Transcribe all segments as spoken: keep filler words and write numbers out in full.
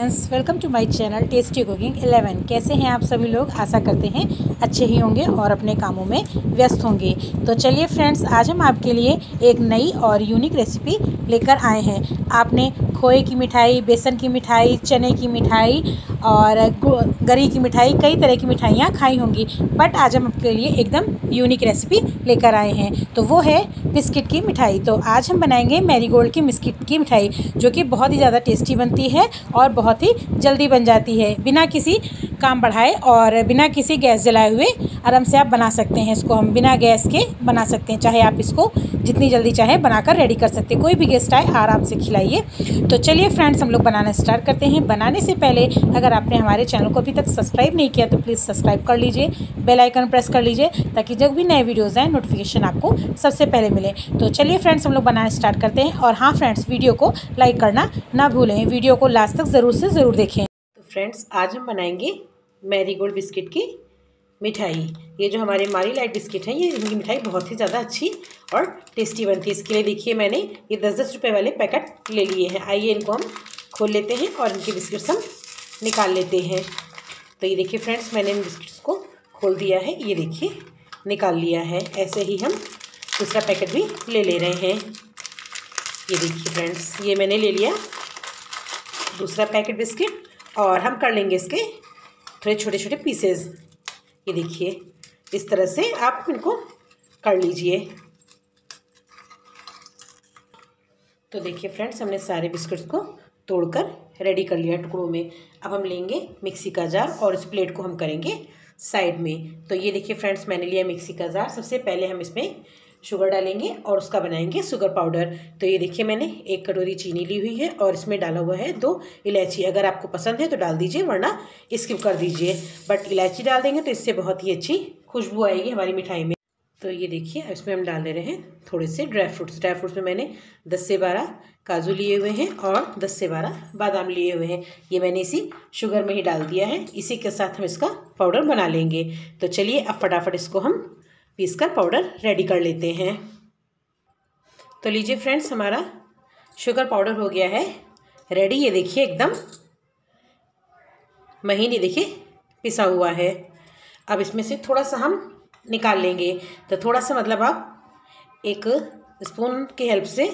Friends, welcome to my channel tasty cooking eleven. कैसे हैं आप सभी लोग? आशा करते हैं अच्छे ही होंगे और अपने कामों में व्यस्त होंगे। तो चलिए फ्रेंड्स, आज हम आपके लिए एक नई और यूनिक रेसिपी लेकर आए हैं। आपने खोए की मिठाई, बेसन की मिठाई, चने की मिठाई और गरी की मिठाई, कई तरह की मिठाइयाँ खाई होंगी, बट आज हम आपके लिए एकदम यूनिक रेसिपी लेकर आए हैं। तो वो है बिस्किट की मिठाई। तो आज हम बनाएंगे मैरीगोल्ड की बिस्किट की मिठाई, जो कि बहुत ही ज़्यादा टेस्टी बनती है और बहुत ही जल्दी बन जाती है। बिना किसी काम बढ़ाए और बिना किसी गैस जलाए हुए आराम से आप बना सकते हैं। इसको हम बिना गैस के बना सकते हैं, चाहे आप इसको जितनी जल्दी चाहे बनाकर रेडी कर सकते हैं। कोई भी गेस्ट आए आराम से खिलाइए। तो चलिए फ्रेंड्स, हम लोग बनाना स्टार्ट करते हैं। बनाने से पहले अगर आपने हमारे चैनल को अभी तक सब्सक्राइब नहीं किया तो प्लीज़ सब्सक्राइब कर लीजिए, बेल आइकन प्रेस कर लीजिए, ताकि जब भी नए वीडियोज़ आए नोटिफिकेशन आपको सबसे पहले मिले। तो चलिए फ्रेंड्स, हम लोग बनाना स्टार्ट करते हैं। और हाँ फ्रेंड्स, वीडियो को लाइक करना ना भूलें, वीडियो को लास्ट तक ज़रूर से ज़रूर देखें। तो फ्रेंड्स, आज हम बनाएंगे मैरीगोल्ड बिस्किट की मिठाई। ये जो हमारे मारी लाइट बिस्किट है, ये इनकी मिठाई बहुत ही ज़्यादा अच्छी और टेस्टी बनती है। इसके लिए देखिए, मैंने ये दस दस रुपये वाले पैकेट ले लिए हैं। आइए इनको हम खोल लेते हैं और इनके बिस्किट्स हम निकाल लेते हैं। तो ये देखिए फ्रेंड्स, मैंने इन बिस्किट्स को खोल दिया है। ये देखिए, निकाल लिया है। ऐसे ही हम दूसरा पैकेट भी ले ले रहे हैं। ये देखिए फ्रेंड्स, ये मैंने ले लिया दूसरा पैकेट बिस्किट, और हम कर लेंगे इसके थोड़े छोटे छोटे पीसेस। ये देखिए, इस तरह से आप इनको कर लीजिए। तो देखिए फ्रेंड्स, हमने सारे बिस्किट्स को तोड़कर रेडी कर लिया टुकड़ों में। अब हम लेंगे मिक्सी का जार और इस प्लेट को हम करेंगे साइड में। तो ये देखिए फ्रेंड्स, मैंने लिया मिक्सी का जार। सबसे पहले हम इसमें शुगर डालेंगे और उसका बनाएंगे शुगर पाउडर। तो ये देखिए, मैंने एक कटोरी चीनी ली हुई है और इसमें डाला हुआ है दो इलायची। अगर आपको पसंद है तो डाल दीजिए, वरना स्किप कर दीजिए। बट इलायची डाल देंगे तो इससे बहुत ही अच्छी खुशबू आएगी हमारी मिठाई में। तो ये देखिए, अब इसमें हम डाल दे रहे हैं थोड़े से ड्राई फ्रूट्स। ड्राई फ्रूट्स में मैंने दस से बारह काजू लिए हुए हैं और दस से बारह बादाम लिए हुए हैं। ये मैंने इसी शुगर में ही डाल दिया है। इसी के साथ हम इसका पाउडर बना लेंगे। तो चलिए अब फटाफट इसको हम पीस कर पाउडर रेडी कर लेते हैं। तो लीजिए फ्रेंड्स, हमारा शुगर पाउडर हो गया है रेडी। ये देखिए, एकदम महीन, ये देखिए पिसा हुआ है। अब इसमें से थोड़ा सा हम निकाल लेंगे। तो थोड़ा सा मतलब आप एक स्पून की हेल्प से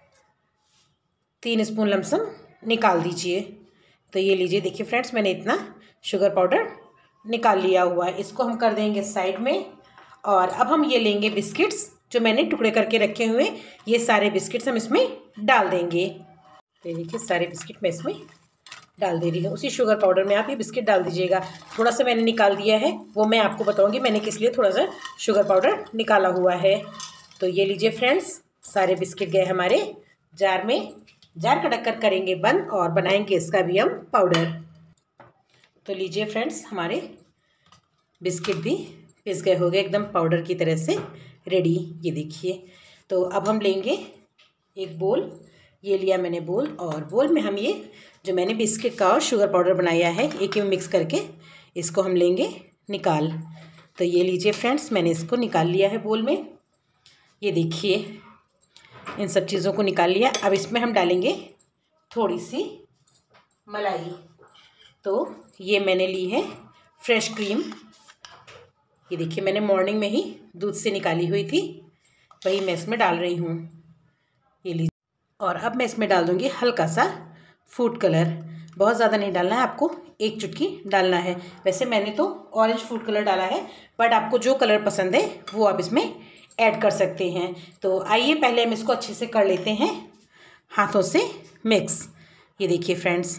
तीन स्पून लमसम निकाल दीजिए। तो ये लीजिए, देखिए फ्रेंड्स, मैंने इतना शुगर पाउडर निकाल लिया हुआ है। इसको हम कर देंगे साइड में। और अब हम ये लेंगे बिस्किट्स जो मैंने टुकड़े करके रखे हुए, ये सारे बिस्किट्स हम इसमें डाल देंगे। तो ये देखिए, सारे बिस्किट मैं इसमें डाल दे रही हूँ। उसी शुगर पाउडर में आप ये बिस्किट डाल दीजिएगा। थोड़ा सा मैंने निकाल दिया है, वो मैं आपको बताऊंगी मैंने किस लिए थोड़ा सा शुगर पाउडर निकाला हुआ है। तो ये लीजिए फ्रेंड्स, सारे बिस्किट गए हमारे जार में। जार का ढक्कन करेंगे बंद और बनाएंगे इसका भी हम पाउडर। तो लीजिए फ्रेंड्स, हमारे बिस्किट भी पिस गए, हो गए एकदम पाउडर की तरह से रेडी। ये देखिए, तो अब हम लेंगे एक बोल। ये लिया मैंने बोल, और बोल में हम ये जो मैंने बिस्किट का और शुगर पाउडर बनाया है, एक ही में मिक्स करके इसको हम लेंगे निकाल। तो ये लीजिए फ्रेंड्स, मैंने इसको निकाल लिया है बोल में। ये देखिए, इन सब चीज़ों को निकाल लिया। अब इसमें हम डालेंगे थोड़ी सी मलाई। तो ये मैंने ली है फ्रेश क्रीम। ये देखिए, मैंने मॉर्निंग में ही दूध से निकाली हुई थी, वही मैं इसमें डाल रही हूँ। ये लीजिए, और अब मैं इसमें डाल दूँगी हल्का सा फूड कलर। बहुत ज़्यादा नहीं डालना है, आपको एक चुटकी डालना है। वैसे मैंने तो ऑरेंज फूड कलर डाला है, बट आपको जो कलर पसंद है वो आप इसमें ऐड कर सकते हैं। तो आइए पहले हम इसको अच्छे से कर लेते हैं हाथों से मिक्स। ये देखिए फ्रेंड्स,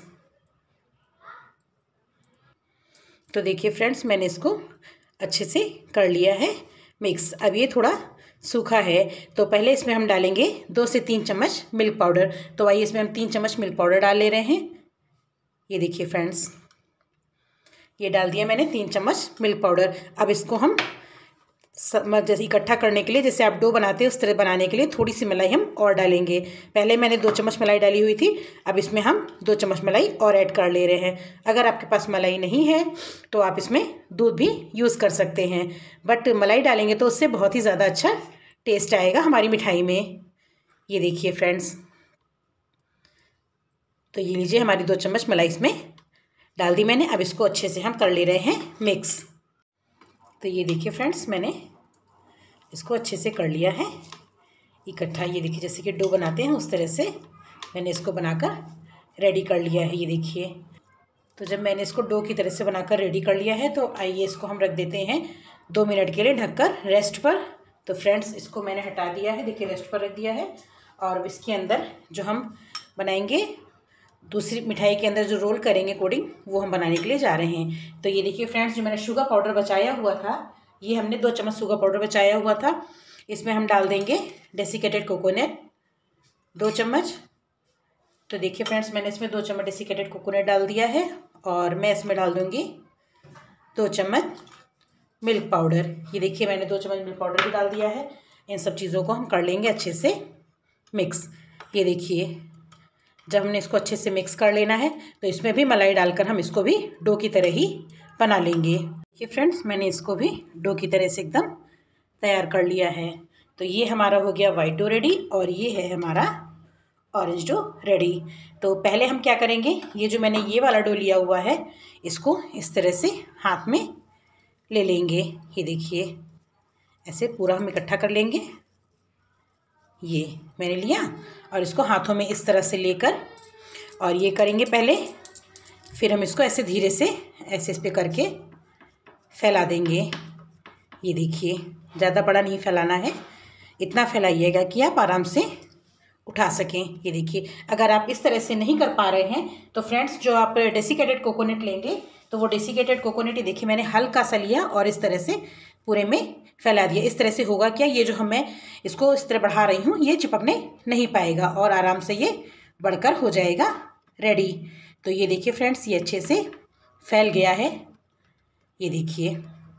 तो देखिए फ्रेंड्स, मैंने इसको अच्छे से कर लिया है मिक्स। अब ये थोड़ा सूखा है, तो पहले इसमें हम डालेंगे दो से तीन चम्मच मिल्क पाउडर। तो आइए इसमें हम तीन चम्मच मिल्क पाउडर डाल ले रहे हैं। ये देखिए फ्रेंड्स, ये डाल दिया मैंने तीन चम्मच मिल्क पाउडर। अब इसको हम जैसे इकट्ठा करने के लिए, जैसे आप डो बनाते हैं उस तरह बनाने के लिए थोड़ी सी मलाई हम और डालेंगे। पहले मैंने दो चम्मच मलाई डाली हुई थी, अब इसमें हम दो चम्मच मलाई और ऐड कर ले रहे हैं। अगर आपके पास मलाई नहीं है तो आप इसमें दूध भी यूज़ कर सकते हैं, बट मलाई डालेंगे तो उससे बहुत ही ज़्यादा अच्छा टेस्ट आएगा हमारी मिठाई में। ये देखिए फ्रेंड्स, तो ये लीजिए हमारी दो चम्मच मलाई इसमें डाल दी मैंने। अब इसको अच्छे से हम कर ले रहे हैं मिक्स। तो ये देखिए फ्रेंड्स, मैंने इसको अच्छे से कर लिया है इकट्ठा। ये देखिए जैसे कि डो बनाते हैं उस तरह से मैंने इसको बनाकर रेडी कर लिया है। ये देखिए, तो जब मैंने इसको डो की तरह से बनाकर रेडी कर लिया है तो आइए इसको हम रख देते हैं दो मिनट के लिए ढककर रेस्ट पर। तो फ्रेंड्स, इसको मैंने हटा दिया है, देखिए रेस्ट पर रख दिया है। और अब इसके अंदर जो हम बनाएंगे दूसरी मिठाई के अंदर जो रोल करेंगे कोडिंग, वो हम बनाने के लिए जा रहे हैं। तो ये देखिए फ्रेंड्स, जो मैंने शुगर पाउडर बचाया हुआ था, ये हमने दो चम्मच शुगर पाउडर बचाया हुआ था, इसमें हम डाल देंगे डेसिकेटेड कोकोनट दो चम्मच। तो देखिए फ्रेंड्स, मैंने इसमें दो चम्मच डेसिकेटेड कोकोनट डाल दिया है। और मैं इसमें डाल दूँगी दो चम्मच मिल्क पाउडर। ये देखिए मैंने दो चम्मच मिल्क पाउडर भी डाल दिया है। इन सब चीज़ों को हम कर लेंगे अच्छे से मिक्स। ये देखिए, जब हमने इसको अच्छे से मिक्स कर लेना है तो इसमें भी मलाई डालकर हम इसको भी डो की तरह ही बना लेंगे। देखिए फ्रेंड्स, मैंने इसको भी डो की तरह से एकदम तैयार कर लिया है। तो ये हमारा हो गया वाइट डो रेडी और ये है हमारा ऑरेंज डो रेडी। तो पहले हम क्या करेंगे, ये जो मैंने ये वाला डो लिया हुआ है इसको इस तरह से हाथ में ले लेंगे। ये देखिए ऐसे पूरा हम इकट्ठा कर लेंगे। ये मैंने लिया और इसको हाथों में इस तरह से लेकर और ये करेंगे पहले, फिर हम इसको ऐसे धीरे से ऐसे इस पे करके फैला देंगे। ये देखिए, ज़्यादा बड़ा नहीं फैलाना है, इतना फैलाइएगा कि आप आराम से उठा सकें। ये देखिए, अगर आप इस तरह से नहीं कर पा रहे हैं तो फ्रेंड्स, जो आप डेसिकेटेड कोकोनट लेंगे तो वो डेसिकेटेड कोकोनट ही देखिए मैंने हल्का सा लिया और इस तरह से पूरे में फैला दिया। इस तरह से होगा क्या, ये जो हम मैं इसको इस तरह बढ़ा रही हूँ ये चिपकने नहीं पाएगा और आराम से ये बढ़कर हो जाएगा रेडी। तो ये देखिए फ्रेंड्स, ये अच्छे से फैल गया है। ये देखिए,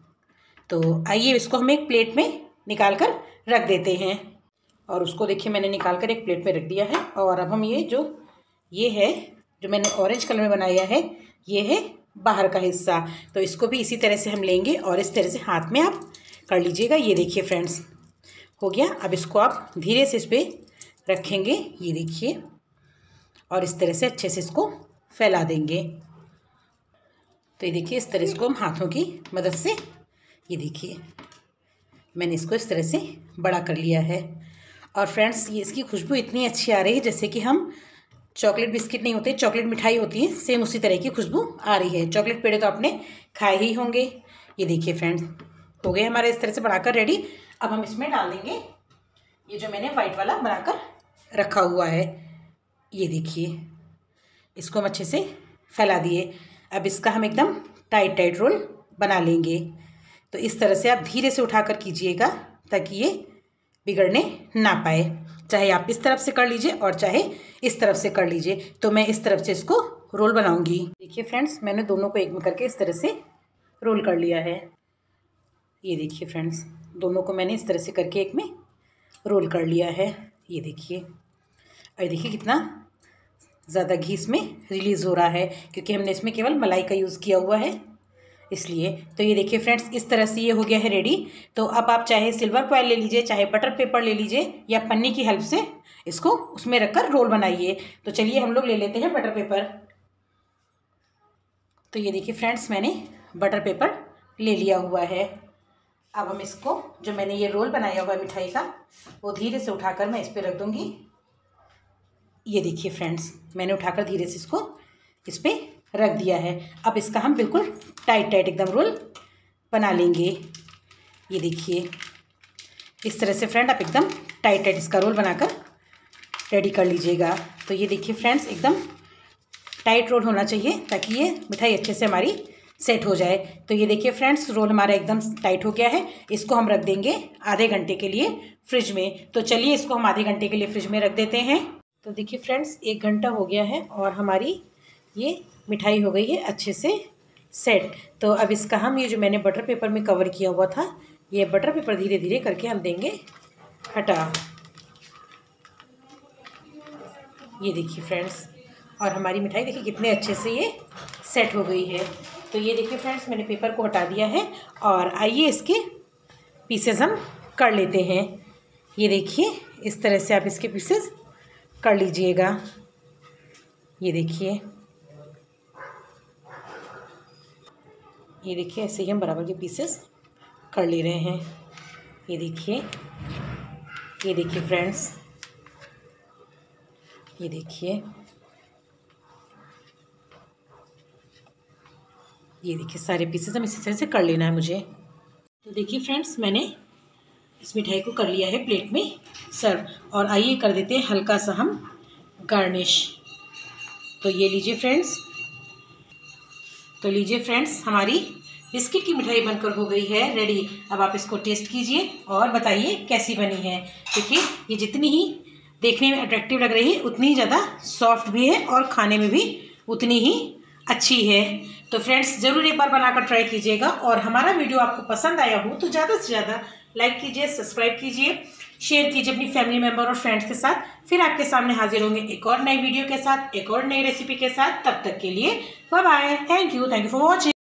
तो आइए इसको हम एक प्लेट में निकाल कर रख देते हैं। और उसको देखिए मैंने निकाल कर एक प्लेट पे रख दिया है। और अब हम ये जो ये है जो मैंने ऑरेंज कलर में बनाया है, ये है बाहर का हिस्सा। तो इसको भी इसी तरह से हम लेंगे और इस तरह से हाथ में आप कर लीजिएगा। ये देखिए फ्रेंड्स, हो गया। अब इसको आप धीरे से इस पर रखेंगे, ये देखिए, और इस तरह से अच्छे से इसको फैला देंगे। तो ये देखिए, इस तरह इसको हम हाथों की मदद से, ये देखिए मैंने इसको इस तरह से बड़ा कर लिया है। और फ्रेंड्स, ये इसकी खुशबू इतनी अच्छी आ रही है जैसे कि हम चॉकलेट बिस्किट नहीं होते, चॉकलेट मिठाई होती है, सेम उसी तरह की खुशबू आ रही है। चॉकलेट पेड़े तो आपने खाए ही होंगे। ये देखिए फ्रेंड्स, हो गए हमारे इस तरह से बनाकर रेडी। अब हम इसमें डाल देंगे ये जो मैंने वाइट वाला बनाकर रखा हुआ है। ये देखिए, इसको हम अच्छे से फैला दिए। अब इसका हम एकदम टाइट टाइट रोल बना लेंगे। तो इस तरह से आप धीरे से उठाकर कीजिएगा ताकि ये बिगड़ने ना पाए। चाहे आप इस तरफ से कर लीजिए और चाहे इस तरफ से कर लीजिए। तो मैं इस तरफ से इसको रोल बनाऊंगी। देखिए फ्रेंड्स, मैंने दोनों को एक में करके इस तरह से रोल कर लिया है। ये देखिए फ्रेंड्स, दोनों को मैंने इस तरह से करके एक में रोल कर लिया है। ये देखिए, और देखिए कितना ज़्यादा घी इसमें रिलीज़ हो रहा है क्योंकि हमने इसमें केवल मलाई का यूज़ किया हुआ है इसलिए। तो ये देखिए फ्रेंड्स, इस तरह से ये हो गया है रेडी। तो अब आप चाहे सिल्वर फॉइल ले लीजिए, चाहे बटर पेपर ले लीजिए या पन्नी की हेल्प से इसको उसमें रखकर रोल बनाइए। तो चलिए हम लोग ले लेते हैं बटर पेपर। तो ये देखिए फ्रेंड्स, मैंने बटर पेपर ले लिया हुआ है। अब हम इसको, जो मैंने ये रोल बनाया हुआ है मिठाई का, वो धीरे से उठाकर मैं इस पर रख दूँगी। ये देखिए फ्रेंड्स, मैंने उठाकर धीरे से इसको इस पर रख दिया है। अब इसका हम बिल्कुल टाइट टाइट एकदम रोल बना लेंगे। ये देखिए, इस तरह से फ्रेंड आप एकदम टाइट टाइट इसका रोल बनाकर रेडी कर लीजिएगा। तो ये देखिए फ्रेंड्स, एकदम टाइट रोल होना चाहिए ताकि ये मिठाई अच्छे से हमारी सेट हो जाए। तो ये देखिए फ्रेंड्स, रोल हमारा एकदम टाइट हो गया है। इसको हम रख देंगे आधे घंटे के लिए फ्रिज में। तो चलिए इसको हम आधे घंटे के लिए फ्रिज में रख देते हैं। तो देखिए फ्रेंड्स, एक घंटा हो गया है और हमारी ये मिठाई हो गई है अच्छे से सेट। तो अब इसका हम, ये जो मैंने बटर पेपर में कवर किया हुआ था, ये बटर पेपर धीरे धीरे करके हम देंगे हटा। ये देखिए फ्रेंड्स, और हमारी मिठाई देखिए कितने अच्छे से ये सेट हो गई है। तो ये देखिए फ्रेंड्स, मैंने पेपर को हटा दिया है और आइए इसके पीसेस हम कर लेते हैं। ये देखिए, इस तरह से आप इसके पीसेस कर लीजिएगा। ये देखिए, ये देखिए ऐसे ही हम बराबर के पीसेस कर ले रहे हैं। ये देखिए, ये देखिए फ्रेंड्स, ये देखिए, ये देखिए सारे पीसेस हम इसी तरह से कर लेना है मुझे। तो देखिए फ्रेंड्स, मैंने इस मिठाई को कर लिया है प्लेट में सर्व। और आइए कर देते हैं हल्का सा हम गार्निश। तो ये लीजिए फ्रेंड्स, तो लीजिए फ्रेंड्स, हमारी बिस्किट की मिठाई बनकर हो गई है रेडी। अब आप इसको टेस्ट कीजिए और बताइए कैसी बनी है। देखिए, ये जितनी ही देखने में अट्रैक्टिव लग रही है उतनी ही ज़्यादा सॉफ्ट भी है और खाने में भी उतनी ही अच्छी है। तो फ्रेंड्स, ज़रूर एक बार बनाकर ट्राई कीजिएगा। और हमारा वीडियो आपको पसंद आया हो तो ज़्यादा से ज़्यादा लाइक कीजिए, सब्सक्राइब कीजिए, शेयर कीजिए अपनी फैमिली मेम्बर और फ्रेंड्स के साथ। फिर आपके सामने हाजिर होंगे एक और नई वीडियो के साथ, एक और नई रेसिपी के साथ। तब तक के लिए bye bye. Thank you, thank you for watching.